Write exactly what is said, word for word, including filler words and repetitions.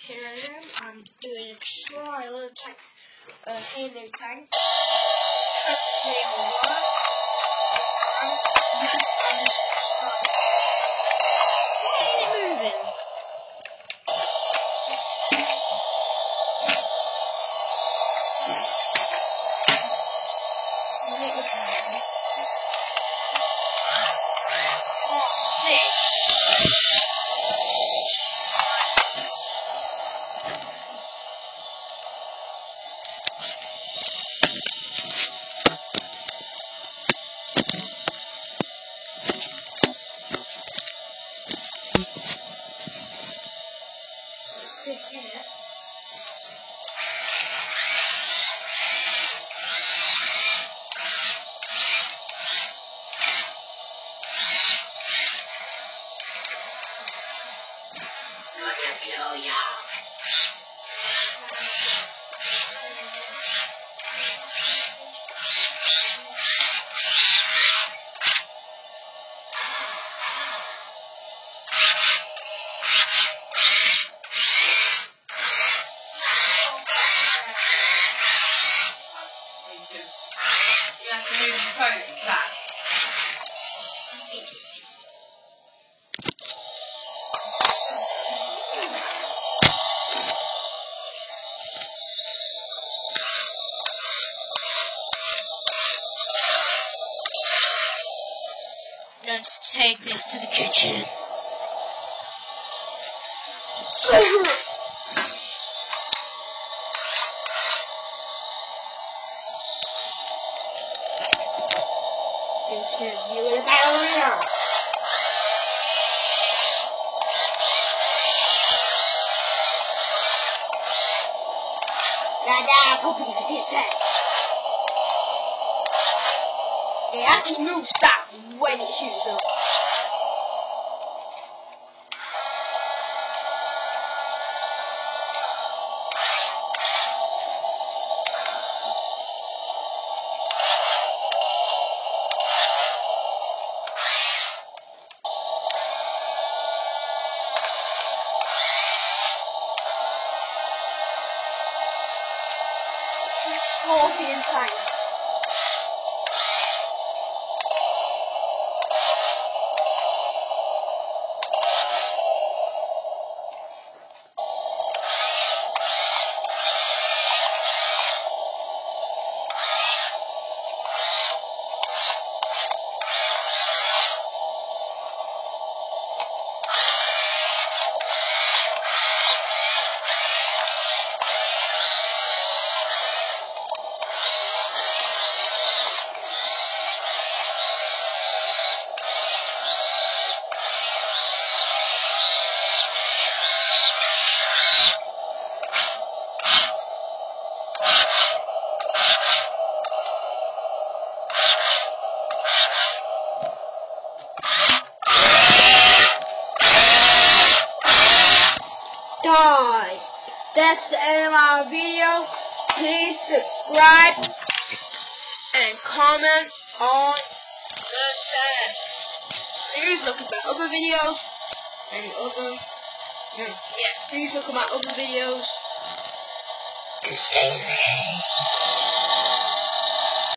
here I am. I'm doing a trial attack, uh, Halo tank. Hopefully it will work this time. Yes, I'm just starting. Why are you moving? Oh shit! Sit here. I'm gonna kill ya. You have to move your phone back. Let's take this to the kitchen. You in a ballerina. Nada, hoping to see attack. It actually moves back when it shoots up. Scorpion tank. Die. That's the end of our video. Please subscribe and comment on the channel. Please look at my other videos. Any other? Yeah. yeah. Please look at my other videos. And stay away.